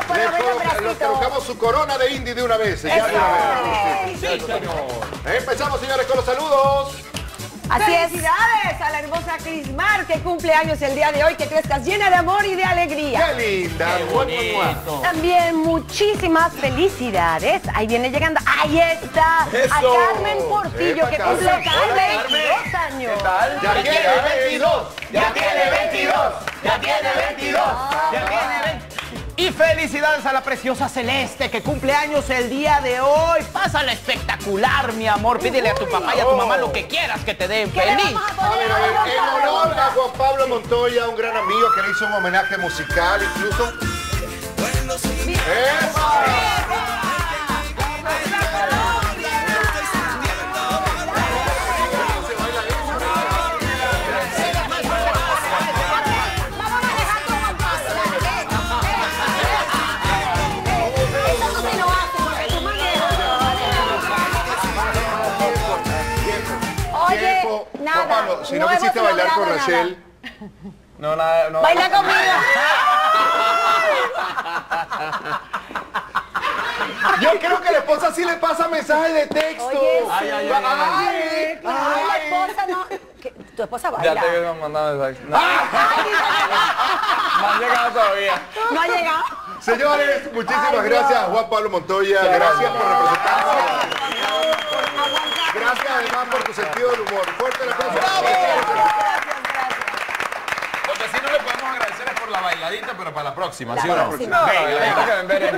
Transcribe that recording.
Le colocamos su corona de indie de una vez. Ya de una vez. Sí, señor. Empezamos, señores, con los saludos. Así es. ¡Felicidades a la hermosa Crismar, que cumple años el día de hoy, que tú estás llena de amor y de alegría! ¡Qué linda! Qué bonito. También muchísimas felicidades. Ahí viene llegando. Ahí está. Eso. A Carmen Portillo, Epa, que Carmen. cumple Hola, 22 años. ¿Qué tal? Ya tiene 22. Ya tiene 22. Ya tiene 22. Ya tiene 22. Y felicidades a la preciosa Celeste, que cumple años el día de hoy. Pásala espectacular, mi amor. Pídele a tu papá y a tu mamá lo que quieras que te den. ¿Qué le ¡Feliz! vamos a A poner ver, en honor a Juan Pablo Montoya, un gran amigo que le hizo un homenaje musical incluso. ¡Epa! Oye, Tiempo. nada. Juan Pablo, si no hemos quisiste bailar con logrado Rachel, No, nada, no. Baila conmigo. yo creo que la esposa sí le pasa mensajes de texto. Oye, sí. Ay, ay, ay, Ay, Ay, la esposa no. Tu esposa baila. Ya te había mandado mensaje. No, no han llegado todavía. No ha llegado. Señores, muchísimas Ay, gracias, Dios. Juan Pablo Montoya. Gracias por representarnos. Gracias además por tu sentido del humor. Fuerte el aplauso. Lo que sí no le podemos agradecer es por la bailadita, pero para la próxima, ¿sí o La no? próxima. Venga, venga. Ver en